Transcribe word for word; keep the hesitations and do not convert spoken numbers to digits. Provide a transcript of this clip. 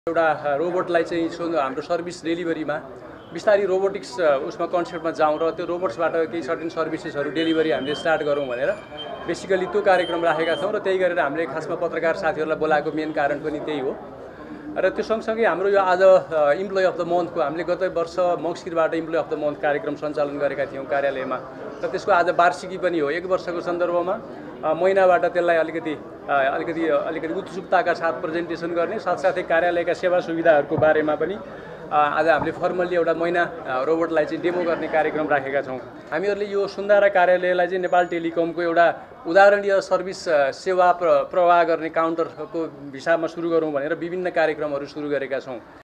एउटा रोबोटलाई चाहिँ हाम्रो सर्भिस डेलिभरीमा बिस्तारै रोबोटिक्स उसमा कन्सेप्टमा जाउँ र त्यो रोबोट्सबाट केही सर्टेन सर्भिसेसहरू डेलिभरी हामीले स्टार्ट गरौँ भनेर बेसिकली त्यो कार्यक्रम राखेका छौँ र त्यही गरेर हामीले खासमा पत्रकार साथीहरूलाई बोलाएको मेन कारण पनि त्यही हो। र त्यो सँगसँगै हाम्रो यो आज इम्प्लोइ अफ द मन्थको हामीले गत वर्ष मङ्सिरबाट इम्प्लोइ अफ द मन्थ कार्यक्रम सञ्चालन गरेका थियौँ कार्यालयमा र त्यसको आज वार्षिकी पनि हो। एक वर्षको सन्दर्भमा महिनाबाट त्यसलाई अलिकति अलिकति अलिकति उत्सुकताका साथ प्रेजेन्टेसन गर्ने साथसाथै कार्यालयका सेवा सुविधाहरूको बारेमा पनि आज हामीले फर्मल्ली एउटा महिना रोबोटलाई चाहिँ डेमो गर्ने कार्यक्रम राखेका छौँ। हामीहरूले यो सुन्दारा कार्यालयलाई चाहिँ नेपाल टेलिकमको एउटा उदाहरणीय सर्भिस सेवा प्रवाह गर्ने काउन्टरको हिसाबमा सुरु गरौँ भनेर विभिन्न कार्यक्रमहरू सुरु गरेका छौँ।